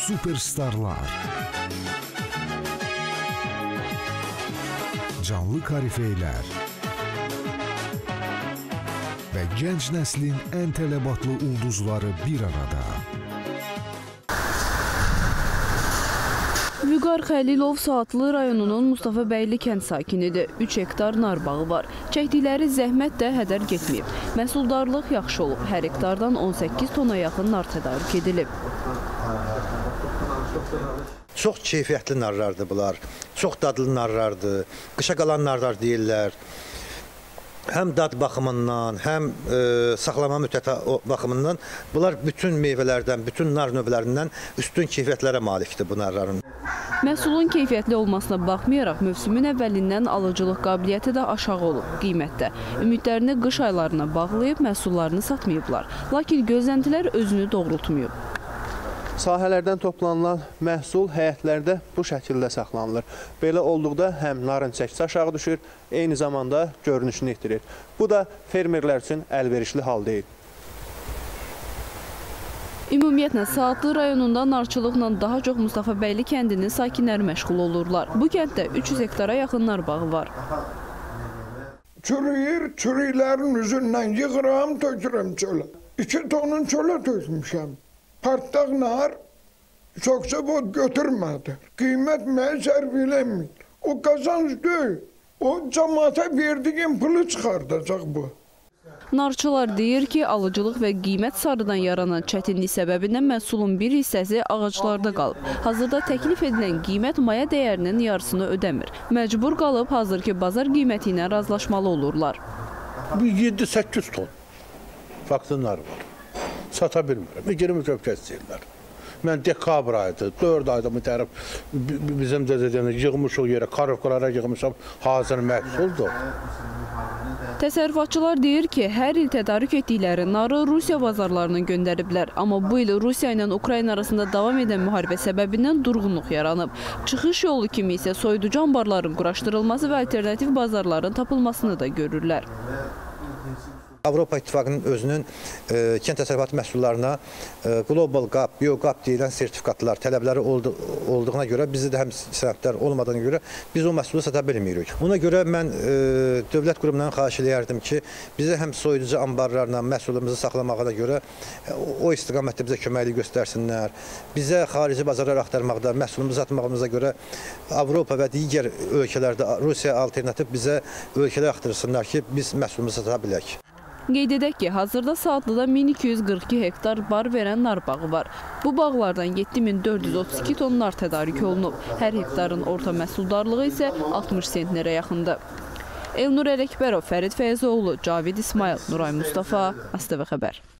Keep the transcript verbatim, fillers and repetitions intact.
Superstarlar. Canlı karifeyler ve genç neslin en telebatlı ulduzları bir arada. Vüqar Xəlilov Saatlı rayonunun Mustafabəyli kənd sakinidir. üç hektar nar bağı var. Çəkdikləri zəhmət də hədər getməyib. Məhsuldarlıq yaxşı olub. Hər hektardan on səkkiz tona yaxın nar tədarük edilib. Çox keyfiyyətli narlardır bunlar. Çox dadlı narlardır. Qışa qalan narlar deyirlər. Həm dad baxımından, həm e, saxlama müddəti baxımından bunlar bütün meyvələrdən, bütün nar növlərindən üstün keyfiyyətlərə malikdir bu narların. Məhsulun keyfiyyətli olmasına baxmayaraq, mövsümün əvvəlindən alıcılıq qabiliyyəti də aşağı olub qiymətdə. Ümidlərini qış aylarına bağlayıb məhsullarını satmayıblar. Lakin gözləntilər özünü doğrultmayıb. Sahələrdən toplanılan məhsul həyətlərdə bu şəkildə saxlanılır. Belə olduqda həm narın çəkisi aşağı düşür, eyni zamanda görünüşünü itirir. Bu da fermerlər üçün əlverişli hal deyil. Ümumiyyətlə, Saatlı rayonunda narçılıqla daha çox Mustafabəyli kəndinin sakinləri məşğul olurlar. Bu kənddə üç yüz hektara yaxın nar bağı var. Çürüyür, çürüklərin üzündən yığıram, tökürəm çölə. İki tonun çölə tökmüşəm. Partlaq nar çoksa bu götürmedi. Kıymet meğer bilemiyor. O kazanç değil. O cemaate verdiğin pulu çıkartacak bu. Narçılar deyir ki, alıcılıq və qiymət sarıdan yaranan çətinlik səbəbindən məhsulun bir hissəsi ağaclarda qalıb. Hazırda təklif edilən qiymət maya dəyərinin yarısını ödəmir. Məcbur qalıb hazırki bazar qiyməti ilə razılaşmalı olurlar. yeddi səkkiz ton vaksinlər var. Sata bilmirəm. yirmi köpkə istəyirlər. Mən dekabr ayıdır, dörd ayda mütərif bizim dediyini yığmışıq yerə, karıfqalara yığmışam, hazır məhsuldur. Təsərrüfatçılar deyir ki, hər il tədarük etdikləri narı Rusiya bazarlarına göndəriblər. Amma bu il Rusiya ilə Ukrayna arasında davam edən müharibə səbəbindən durğunluq yaranıb. Çıxış yolu kimi isə soyuducu anbarların quraşdırılması və alternativ bazarların tapılmasını da görürlər. Avropa İttifaqının özünün e, kənd təsərrüfatı məhsullarına e, Global Gap, Biogap deyilən sertifikatlar, tələbləri oldu, olduğuna görə bizdə də həm sənədlər olmadığına görə biz o məhsulu sata bilmirik. Ona görə mən e, dövlət qurumlarından xahiş edərdim ki, bizə həm soyuducu anbarlarla məhsulumuzu saxlamağına görə e, o istiqamətdə bizə köməklik göstərsinlər. Bizə xarici bazarlar axtarmaqda, məhsulumuzu satmağımıza görə Avropa və digər ölkələrdə Rusiya alternativ bizə ölkələr axtarsınlar ki, biz məhsulumuzu sata bilək. Qeyd edək ki, hazırda Saatlıda min iki yüz qırx iki hektar bar verən nar bağı var. Bu bağlardan yeddi min dörd yüz otuz iki ton nar tədarük olunub. Hər hektarın orta məhsuldarlığı isə altmış sentnerə yaxındır. Elnur Ələkbərov, Fərid Fəyzoğlu, Cavid İsmail, Nuray Mustafa, A S T V Xəbər.